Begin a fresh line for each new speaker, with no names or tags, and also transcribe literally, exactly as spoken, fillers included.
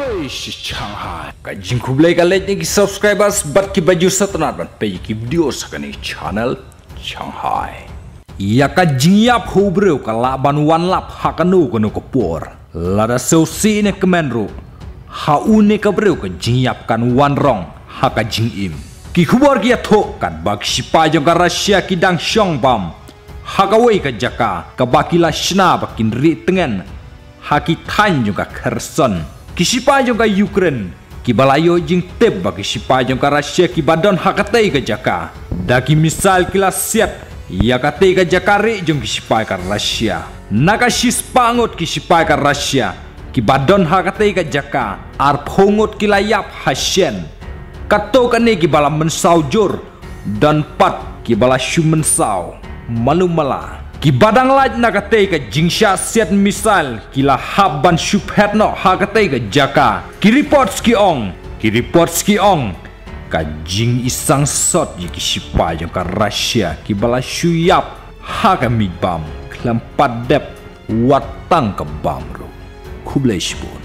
Oi, Shanghai. Kajing kublai kalet ni subscribers bat ki baju satnat ban pe ki video sakani channel Shanghai. Ya kajing yap hubreu kala ban wan lap hakanu kono ko por. Lada seusi ne kemenru. Ha une ka breu kajing yap kan wan rong hakajing im. Ki khubor ki athok kan bag sipa jong ka Russia ki dang syong bam. Hakawai ka jaka ka bakila shna bakin ri tengen. Haki tan juga Kherson kisipa juga Ukraine kibalayo jing teb bagi sipa juga Rusia kibadon hakatei ke jaka daki misal kila siap ya katei ke jakari jong kisipa ke Rusia naga sispangot kisipa ke Rusia kibadon hakatei ke jaka ar phongot kila yap hasyen kato kane kibala mensaujur dan pat kibala shumensau malumala ki badang laj nakatei ka jingsha set misal kila habban shuphet no hakatei ka jaka ki reports ki ong ki reports ki ong ka jing isang sot yi ki sipa jong ka Russia ki bala shuyap hakami bam klampat dep watang ka bam ro kublai shibun